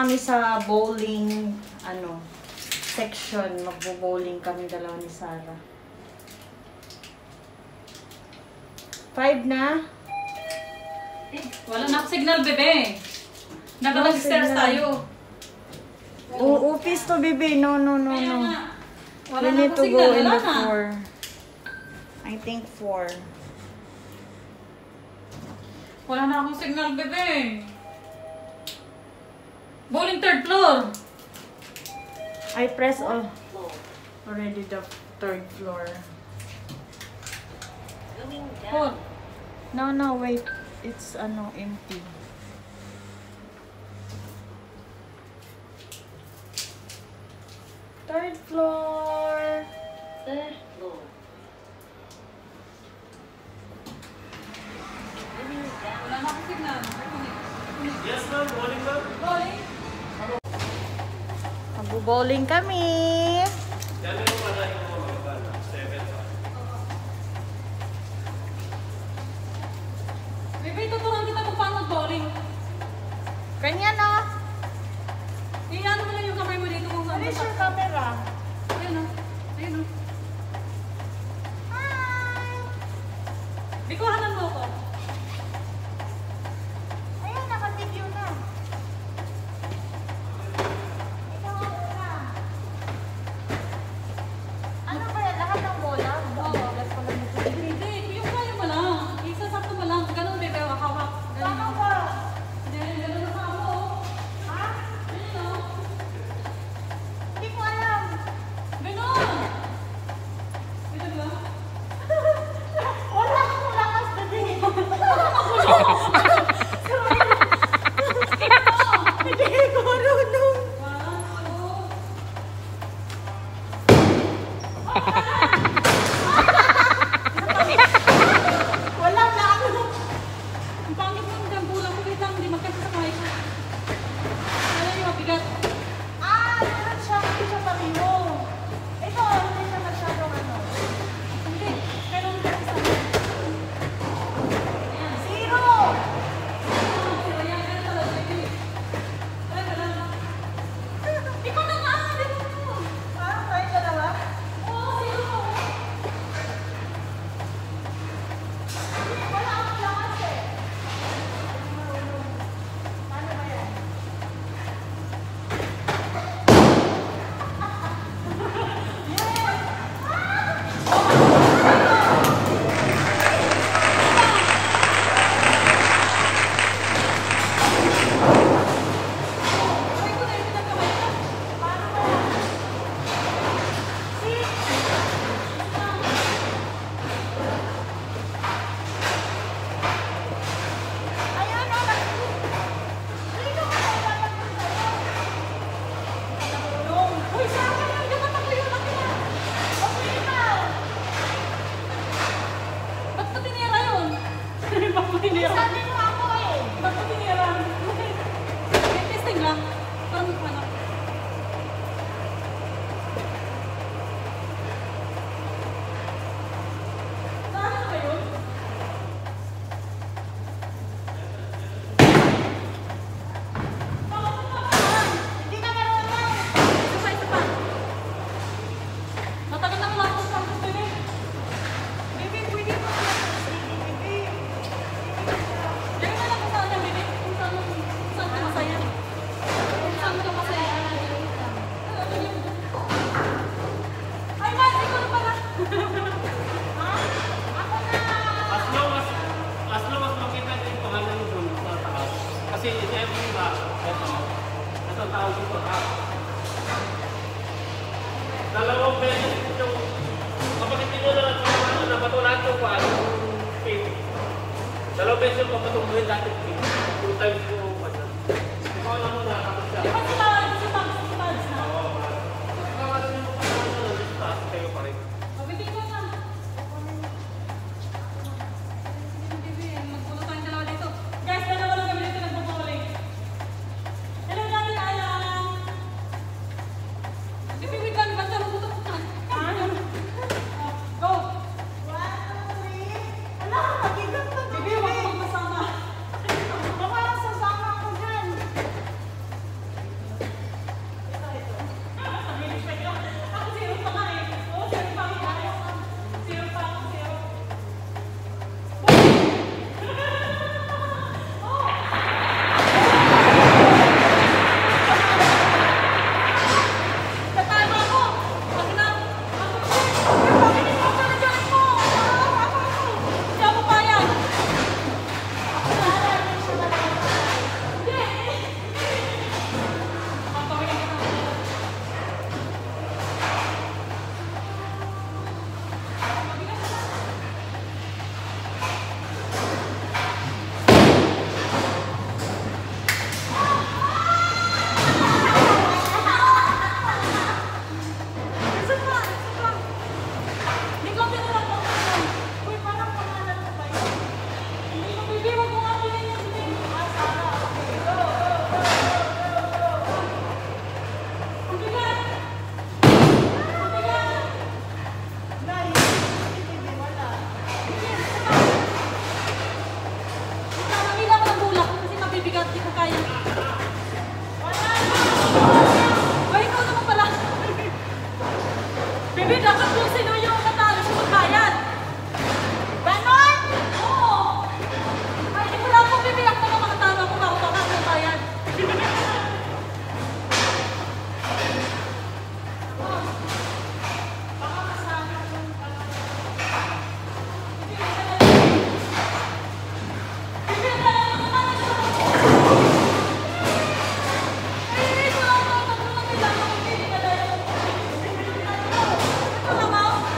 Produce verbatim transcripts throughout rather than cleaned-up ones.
kami sa bowling, ano, section. Magbo-bowling kami dalawa ni Sarah. Five na? Eh, wala na signal, bebe. Nag-stairs tayo. Oo, office to, bebe. No, no, no, no. Wala we na need to signal. go in Wala the na. four. I think four. Wala na akong signal, bebe. Bowling third floor. I press all. Already the third floor. Four. No, no, wait. It's ano, empty. Third floor. Third floor. Wala na akong signal. Yes, ma'am. Morning, ma'am. Bowling. Magbo-bowling kami. Dami mo pala yung mga bata. Seven pa. Bebe, tuturuan kita kung paano mag-bowling. Ganyan, no? Iyan mo lang yung kamay mo dito kung saan. Where is your camera? Ayun o. Ayun o. Hi! Bikuhanan mo ako. Ayun, naka-video na. Ikaw ang una. Ano ba yan? Lahat ng bola? Oo. That's pala nito. Hindi, yung kaya mo lang. Isasakto mo lang. Ganun, bebe. Hawak. Tama ba? Hindi, ganun na ako. Ha? Ayun o. Hindi ko alam. Ganun. Ito ba? Wala akong lakas na din. Hindi ko marunong. Wala na ano. Ang pangit mo ng bulang ko. Wait lang, hindi magkasi sa kamay ko. Ano yung mabigat? Ah, meron siya. Hindi siya pariho. Ito, hindi siya masyadong ano. Hindi. Pero ang kasi sa kamay. Zero! Ikaw na nga! Dito mo! Ah, kayo dalawa? Oo, sino? Wala akong lakas eh. Paano ba yan? Ay, ko na yung pinagkamay ko. Paano ba yan? Six! Ayun, oh, nag- Dito ka na ilalagay sa'yo. Tulong. Uy, sa akin lang. Dapat ako yung nakita. Okay na. Ba't ko tinira yun? Ba't ko tinira? Sabi mo ako eh. Ba't ko tinira? May testing lang. Parang ano. Saan ba yun? Hindi ka marunong. Isa pa, isa pa. Matagal na wala akong sampos din eh. Baby, pwede mo siya. Sige, baby. Lagyan mo lang kung saan yan, baby. Kung saan mo- kung saan ka masaya. Kung saan ka masaya. Ay, man, ikaw na pala. Ha? Ako na. As long as, as long as makita niyo yung pangalan niyo doon sa taas. Kasi i-M ba? Ito. Ito ang tawag dito, ha? Dalawang beses yung kapag hindi mo na ano, napatulan ko pa yung pin. Dalawang beses yung papatuloy dati pin. Two times yung ano. Ikaw alam mo na kapag siya. Di ba si Mads? Si Mads, si Mads na. Oo, ma. Ikaw alam mo pa ano, nandito taas kayo pa rin. O, baby, ikaw na. Baby, magpuno tayong dalawa dito. Guys, dalawa lang kami dito nagpo-bowling. Hello, Daddy Alan. Baby, wait lang. Basta mabutok ka. Ah, go. One, two, three. Ala, magigat na to, Baby, huwag kang magpasama. Baka sasama ako dyan. Bibi, dapat kung sino yung natalo sa magbayad. Ganon? Oo. Ay, di ko lang po, Bibi. Ako na makatalo ako. Ako na magbayad. Baka kasama yung Bibi, dala mo na siya. Ay, ito lang. Ito lang kailangan ko. Bibi, dala mo. Ito lang ako.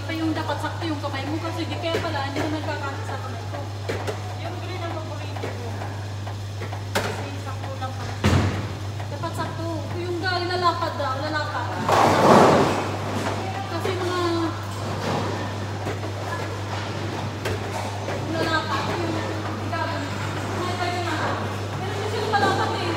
pa yung dapat sakto yung kamay mo kasi di kaya pala hindi na nagkakasya sa kamay ko. Yung green ang paborito ko. Kasi sakto lang pa. Dapat sakto. Yung gali lalakad daw, lalakad. Kasi mga lalakad, yung gali. May tayo na. Pero hindi sila malakad eh.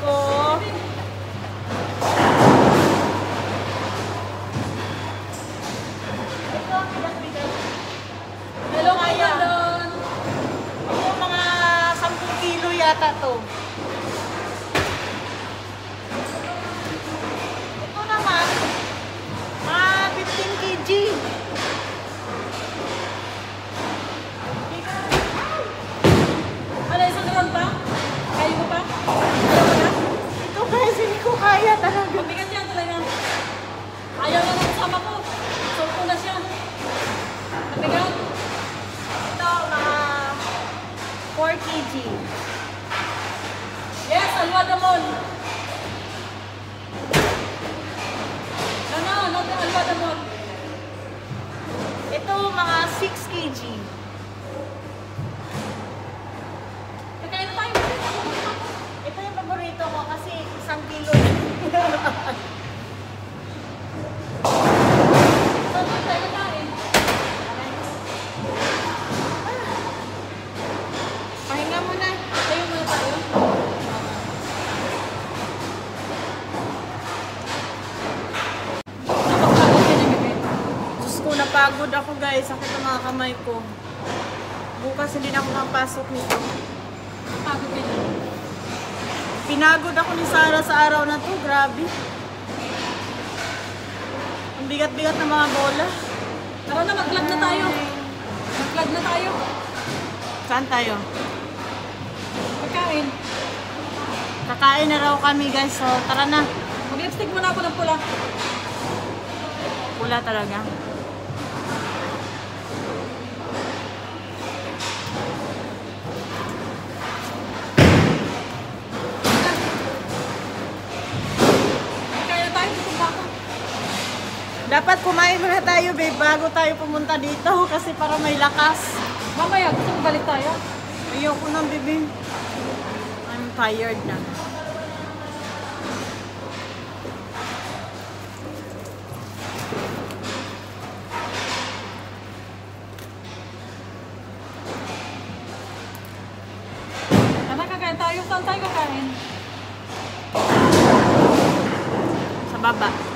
ko. Ito, bigat-bigat. Hello, Madelyn. Ito, mga sampung kilo yata to. Ito naman, mga fifteen kilograms. Ano, isang round pa? Kaya mo pa? Kaya mo na? Ito guys, hindi ko kaya talaga. Mabigat yan talaga. Ayaw na ng kasama ko. Sulpo na siya. Mabigat. Ito, mga four kilograms. Yes, alwa damon. No, no, not the alwa damon. Ito, mga six kilograms. Kakain na tayo. Ito yung paborito ko kasi isang kilo. Ito yung tayo kain. Pahinga muna. Tayo muna tayo. Napagpagod ka na gabi. Diyos ko, napagod ako guys. Sakit ang mga kamay ko. Bukas hindi na ako mapasok nito. Pagod ka na. Pinagod ako ni Sarah sa araw na to. Grabe. Ang bigat-bigat ng mga bola. Tara na, mag-vlog na tayo. Mag-vlog na tayo. Saan tayo? Pagkain. Kakain na raw kami guys. So tara na. Mag-lipstick muna ako ng pula. Pula talaga. Dapat kumain muna tayo, babe, bago tayo pumunta dito kasi para may lakas. Mamaya, gusto mo balik tayo? Ayoko na, babe. I'm tired na. Sana kakain tayo. Saan tayo kakain? Sa baba.